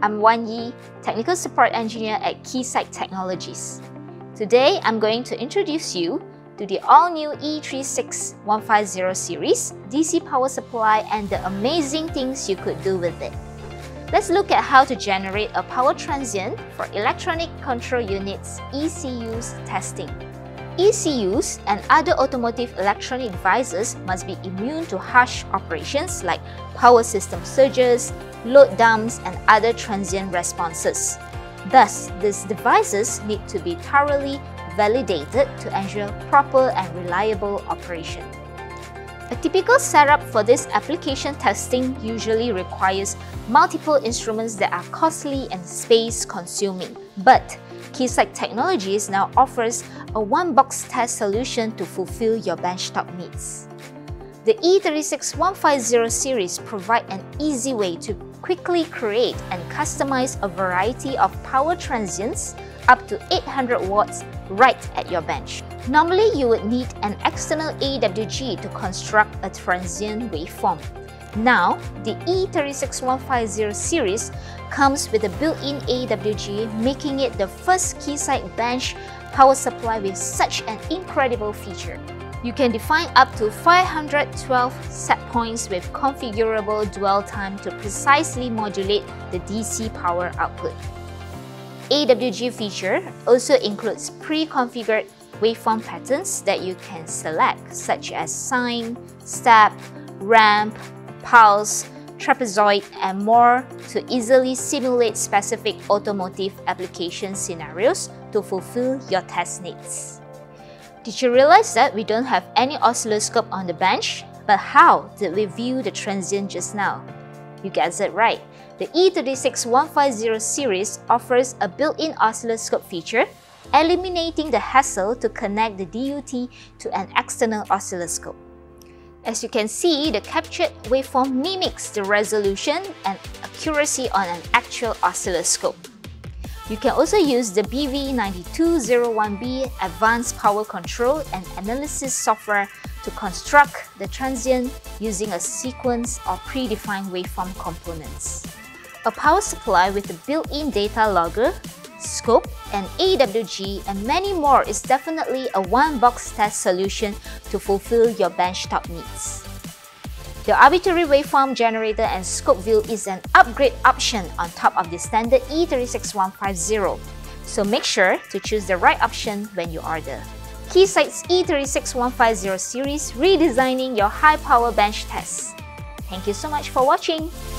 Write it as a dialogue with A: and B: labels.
A: I'm Wan Yi, Technical Support Engineer at Keysight Technologies. Today, I'm going to introduce you to the all-new E36150 Series DC power supply and the amazing things you could do with it. Let's look at how to generate a power transient for Electronic Control Units ECUs testing. ECUs and other automotive electronic devices must be immune to harsh operations like power system surges, load dumps, and other transient responses. Thus, these devices need to be thoroughly validated to ensure proper and reliable operation. A typical setup for this application testing usually requires multiple instruments that are costly and space-consuming. But Keysight Technologies now offers a one-box test solution to fulfill your benchtop needs. The E36150 series provides an easy way to quickly create and customize a variety of power transients up to 800 watts right at your bench. Normally, you would need an external AWG to construct a transient waveform. Now, the E36150 series comes with a built-in AWG, making it the first Keysight bench power supply with such an incredible feature. You can define up to 512 set points with configurable dwell time to precisely modulate the DC power output. AWG feature also includes pre-configured waveform patterns that you can select, such as sine, step, ramp, pulse, trapezoid, and more to easily simulate specific automotive application scenarios to fulfill your test needs. Did you realize that we don't have any oscilloscope on the bench? But how did we view the transient just now? You guessed it right. The E36150 series offers a built-in oscilloscope feature, eliminating the hassle to connect the DUT to an external oscilloscope. As you can see, the captured waveform mimics the resolution and accuracy on an actual oscilloscope. You can also use the BV9201B Advanced Power Control and Analysis software to construct the transient using a sequence of predefined waveform components. A power supply with a built-in data logger, scope, and AWG, and many more is definitely a one-box test solution to fulfill your benchtop needs. The Arbitrary waveform generator and scope view is an upgrade option on top of the standard E36150, so make sure to choose the right option when you order. Keysight's E36150 series, redesigning your high-power bench tests. Thank you so much for watching!